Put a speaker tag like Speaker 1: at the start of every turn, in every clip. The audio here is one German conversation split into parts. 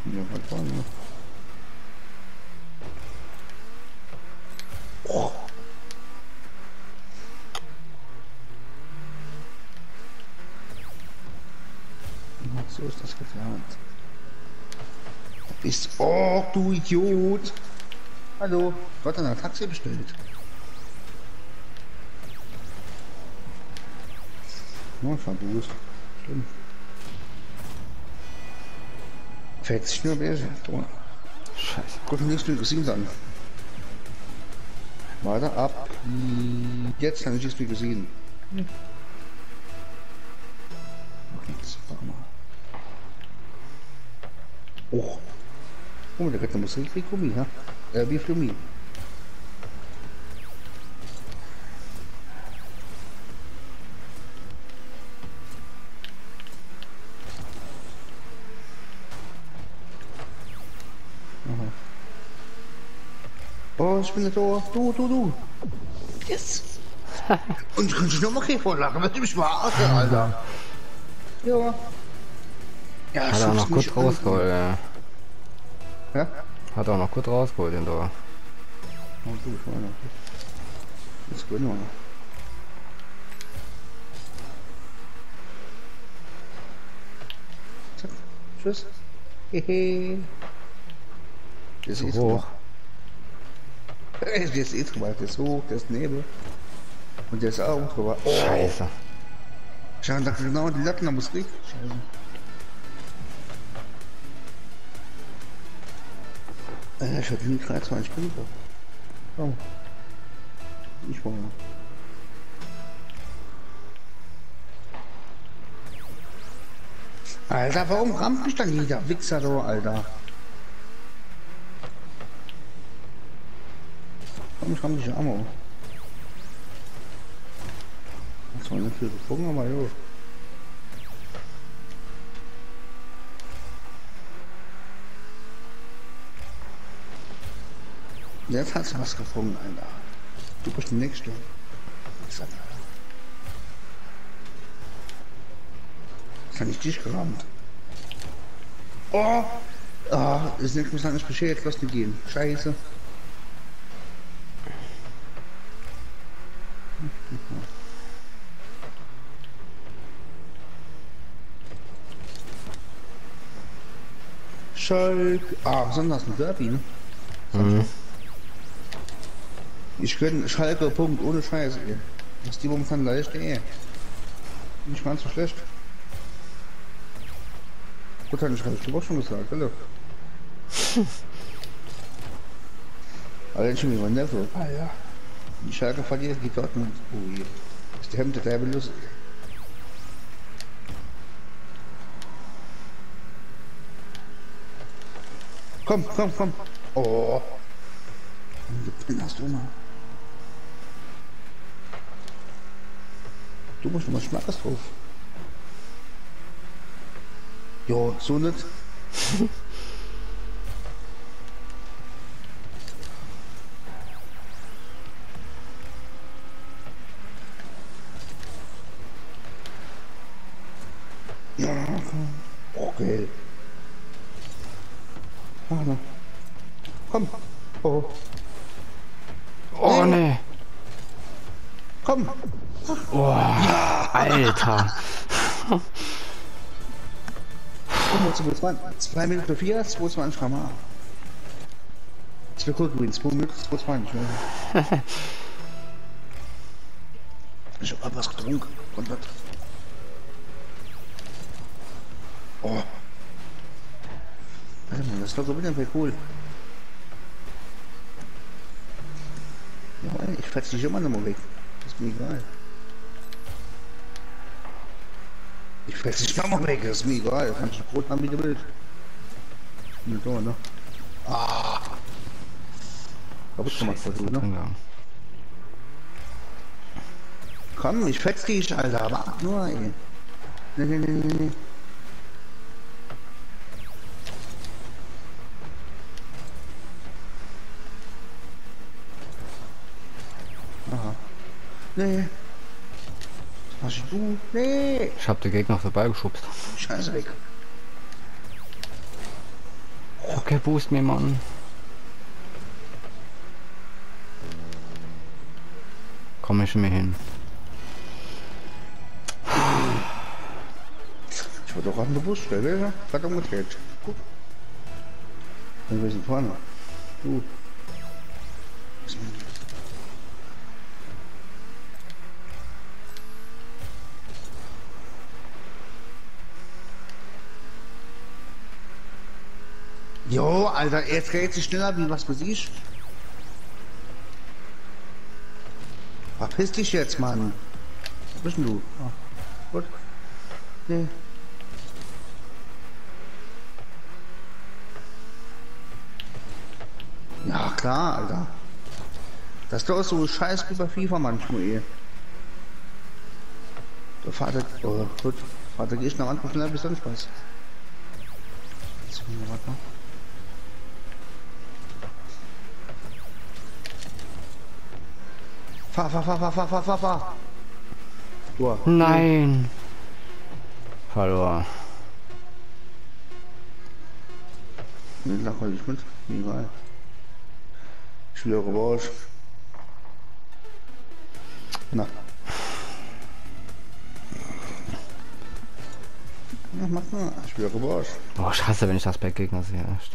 Speaker 1: Ja, was war denn? Oh. So ist das geplant. Ist. Oh, du Idiot! Hallo, du hast ein Taxi bestellt. Ja, verbußt. Schlimm. Fällt sich nur besser.
Speaker 2: Scheiße.
Speaker 1: Gut, nichts mehr gesehen dann. Weiter ab. Jetzt habe ich nichts mehr gesehen. Jetzt warte mal. Oh. Oh, der Retter muss richtig Gummi, ha? Wie Flummi. Oh, ich bin da. Du. Yes. Und ich kann dich noch mal hier vorlachen, weil du mich verarschen, Alter. Ja. Ja,
Speaker 2: Hat er auch noch gut rausgeholt, ja.
Speaker 1: Ja?
Speaker 2: Hat er auch noch gut rausgeholt, den Tor.
Speaker 1: Oh, du, ich meine. Das ist gut, noch. Zack. Tschüss. Hehe. Das ist
Speaker 2: hoch.
Speaker 1: Der ist eh drüber, der ist hoch, der ist Nebel. Und der ist auch drüber. Oh.
Speaker 2: Scheiße.
Speaker 1: Schau, da genau die Latten, da muss richtig. Scheiße. Ich hatte nie 23 Punkte. Oh. Ich war. Alter, warum rammt mich dann jeder Wichser da, Alter? Warum rammt mich Ammo? Das war nicht viel gefunden, aber jo. Jetzt hast du was gefunden, Alter. Du bist der Nächste. Das hat nicht dich gerammt. Oh! Ah, ist nicht mehr nicht beschert, lass mich gehen. Scheiße. Schalk. Ah, sondern ein Derby, ne?
Speaker 2: Mhm.
Speaker 1: Ich könnte Schalke Punkt ohne Scheiße, ey. Das ist die momentan leicht, ey. Nicht ganz so schlecht. Gut, ich habe ich auch schon gesagt, hallo. Allein schon wie mein Neffe. Ah ja. Die Schalke verliert die Dortmund. Oh je. Ist der Hemd der lustig. Komm. Oh. Du hast du mal. Du musst noch mal Schmackes drauf. Jo, so nicht. Ja, komm. Okay. Komm. Oh.
Speaker 2: Oh nee.
Speaker 1: Komm.
Speaker 2: Oh, ja. Alter.
Speaker 1: 2 Minuten 4, 22 km/h. Das wäre cool gewesen, 2 Minuten 22. Ich hab was getrunken. Und was? Oh. Warte mal, das ist doch so wieder cool. Ja, ich fetz dich immer noch mal weg. Das ist mir egal. Ich fetz dich noch mal weg, das ist mir egal. Kannst du Brot haben, wie du willst. Nicht so, ne? Ah! Kaputt gemacht,
Speaker 2: Scheiße,
Speaker 1: du, ne? Komm, ich fetz dich, Alter. Warte nur, ey. Nee. Aha. Nee. Was machst du? Nee.
Speaker 2: Ich hab den Gegner vorbeigeschubst.
Speaker 1: Scheiße weg.
Speaker 2: kein Boost mehr, Mann. Komm ich schon mehr hin.
Speaker 1: Ich war doch an der Busstelle, ja? Gerade umgedreht. Guck. Wir sind vorne. Du. Was ist denn das? Jo, Alter, er dreht sich schneller wie was weiß ich. Verpiss dich jetzt, Mann. Wo bist denn du? Ah, gut. Nee. Ja, klar, Alter. Das ist doch so scheiß wie bei FIFA manchmal, eh. Der Vater, oh, gut. Vater, geh ich noch an, schneller bis sonst was. Jetzt, warte mal. Fahr. Tor.
Speaker 2: Nein. Verlor.
Speaker 1: Nee, lach mal nicht mit. Egal. Ich will eure Bausch. Na. Ja, mach mal. Ich will eure Bausch.
Speaker 2: Oh, ich hasse, wenn ich das bei Gegner sehe, echt.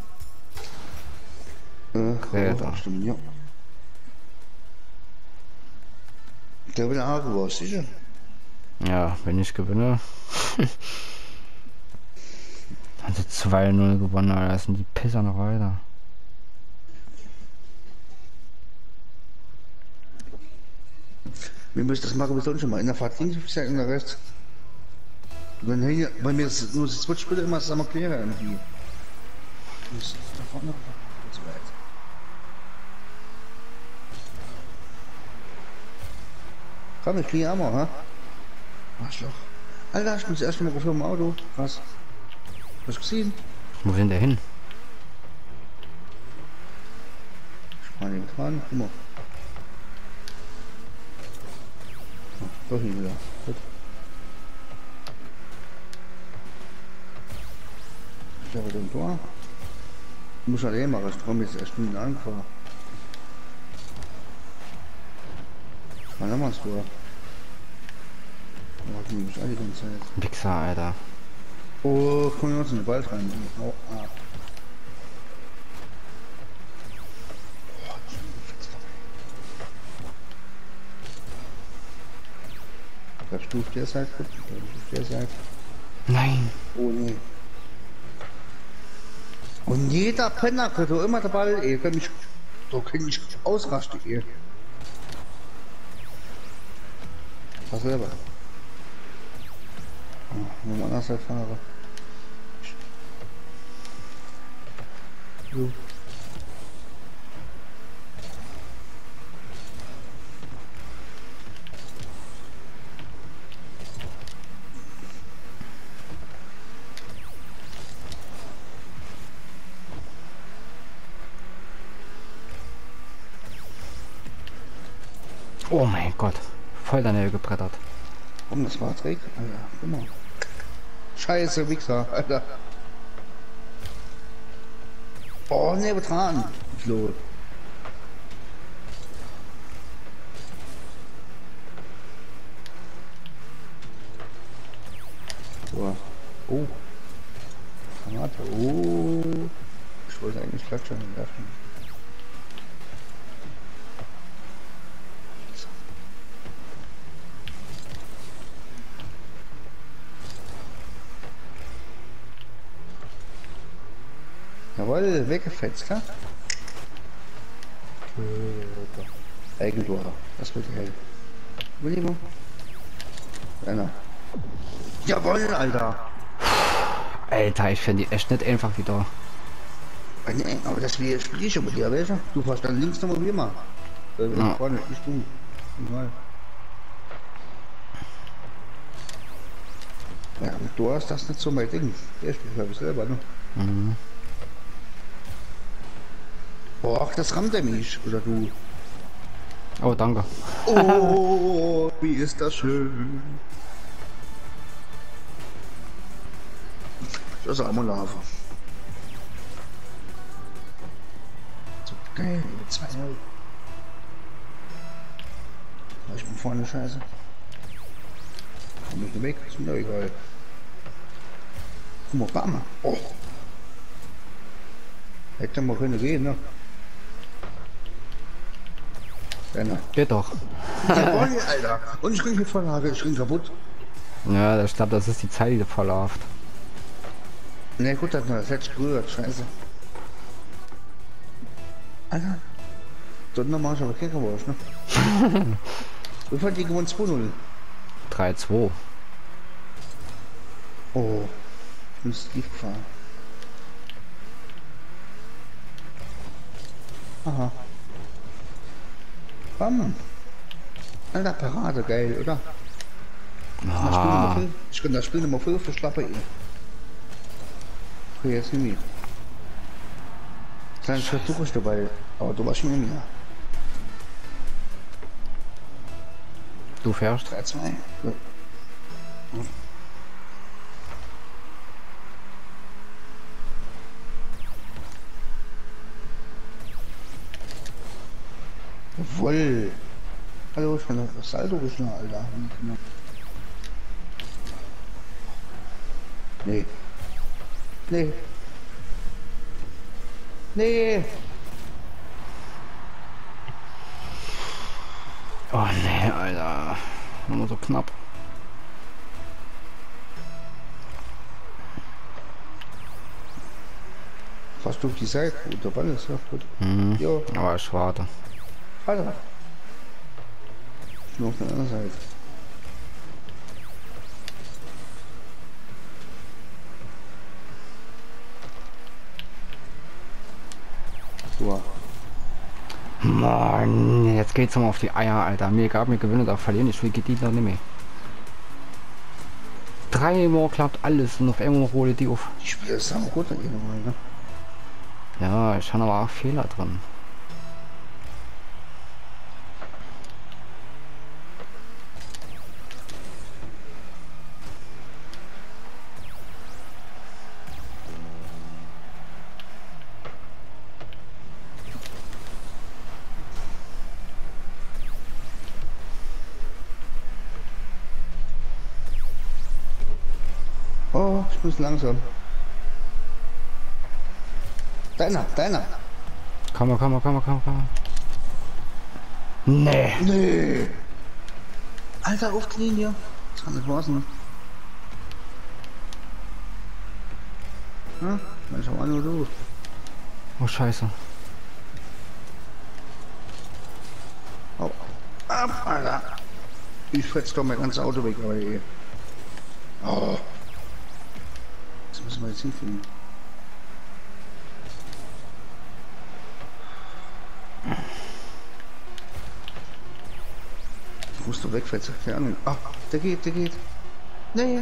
Speaker 1: Ja, stimmt, ja. Der will auch was, sicher?
Speaker 2: Ja, wenn ich gewinne. Also 2-0 gewonnen, Alter. Das sind die Pisser noch weiter.
Speaker 1: Wir müssen das machen, wir sollen schon mal. In der Fahrt links, ich sag in der rechts. Wenn hier, bei mir ist nur das Switch bitte immer zusammen klären irgendwie. Muss da vorne kurz weit. Komm, ich kriege Amor, ha? Arschloch. Alter, ich bin das erste Mal gefahren im Auto. Was? Hast du gesehen?
Speaker 2: Wo sind der hin?
Speaker 1: Ich meine den Kran, guck mal. Oh, doch hin wieder. Gut. Ich glaube, den Tor. Ich muss halt eh machen, ich komme jetzt erst nie angefahren. Wann haben wir es vor? Oh, die mich alle die ganze Zeit.
Speaker 2: Wichser, Alter.
Speaker 1: Oh, komm wir uns in den Ball rein. Oh, ah. Da stuft der Seite, da stuft der Seite.
Speaker 2: Nein.
Speaker 1: Oh nee. Und jeder Penner kriegt doch immer der Ball, ey. Kann mich ausrasten, ey. Was selber? Oh, nur mal anders fahre. So.
Speaker 2: Oh mein Gott. Voll daneben gebrettert.
Speaker 1: Warum, das war Dreck? Alter, guck mal. Scheiße, Wichser, Alter. Oh, ne, betragen. Flo. So. Oh. Granate. Oh. Ich wollte eigentlich Klatschen werfen. Jawohl, weggefetzt, klar? Eigentor. Das wird hell. William. Einer. Jawohl, Alter.
Speaker 2: Alter, ich finde die echt nicht einfach wieder.
Speaker 1: Nee, aber das spiele ich schon mit dir, weißt du? Du fährst dann links nochmal wie immer.
Speaker 2: Ja.
Speaker 1: Vorne, nicht du. Egal. Ja, du hast das nicht so mein Ding. Der spielt glaube ich selber, ne?
Speaker 2: Mhm.
Speaker 1: Boah, das rammt er mich, oder du?
Speaker 2: Oh, danke.
Speaker 1: Oh, wie ist das schön. Das ist einmal Lava. Geil, 2-0. Ich bin vorne scheiße. Komm ich weg, ist mir doch egal. Guck mal, bam. Oh. Hätte mal können gehen, ne? Deiner.
Speaker 2: Geht doch.
Speaker 1: Jawohl, Alter. Und ich krieg die Vorlage, ich krieg kaputt.
Speaker 2: Ja, ich glaube, das ist die Zeit, die verläuft.
Speaker 1: Ne, gut, das hätte ich gerührt, scheiße. Alter. Dort nochmal ich aber Kicker ne? Wie fand die gewonnen 2-0?
Speaker 2: 3-2.
Speaker 1: Oh. Ich bin Steve gefahren. Aha. Bam. Alter, Parade, geil, oder?
Speaker 2: Ah,
Speaker 1: Ich kann das Spiel Nummer 5 für Schlappe eh. Okay, jetzt nicht mehr. Kleines Versuch ist dabei, aber du warst schon mehr.
Speaker 2: du fährst?
Speaker 1: 3-2. Ja. Jawoll. Hallo, ich bin das Saldo geschnallt, Alter. Nee. Nee. Nee.
Speaker 2: Oh nee, Alter. Nur so knapp.
Speaker 1: Fast durch die Seite. Gut, der Ball ist ja gut.
Speaker 2: Mhm.
Speaker 1: Jo.
Speaker 2: Aber ich warte.
Speaker 1: Alter. Nur auf der anderen Seite. So.
Speaker 2: Mann, jetzt geht's mal auf die Eier, Alter. Mir egal, mir gewinnen oder verlieren. Ich will die noch nicht mehr. 3-mal klappt alles und auf einmal hole die auf.
Speaker 1: Die Spieler ist auch gut an ihnen, ne?
Speaker 2: Ja, ich habe aber auch Fehler drin.
Speaker 1: Oh, ich muss langsam. Deiner.
Speaker 2: Komm. Nee.
Speaker 1: Nee. Alter, auf die Linie. Das kann nicht was, ne? Hm? Ich hab nur du.
Speaker 2: Oh, scheiße.
Speaker 1: Oh. Ab, Alter. Ich fetz doch mein ganzes Auto weg, aber hier. Oh. Das müssen wir jetzt hinkriegen. Ich muss doch wegfetzen. Keine Ahnung. Ah, der geht. Nee.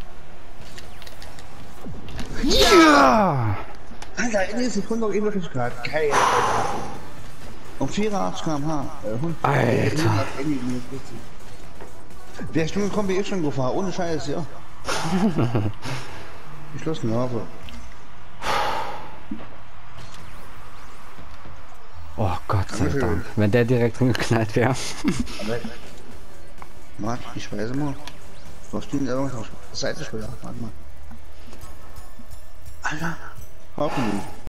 Speaker 2: Ja!
Speaker 1: Alter, in der Sekunde noch Ewigkeit. Geil, Alter. Um 84 km/h.
Speaker 2: Alter.
Speaker 1: Wer Stunde kommt, bin ich schon gefahren. Ohne Scheiß, ja. Ich lasse eine Hafe.
Speaker 2: Oh Gott sei Dank. Wenn der direkt hingeknallt wäre.
Speaker 1: Warte, ich weiß mal. Was steht denn da? Seite später. Warte mal. Alter. Hoffen.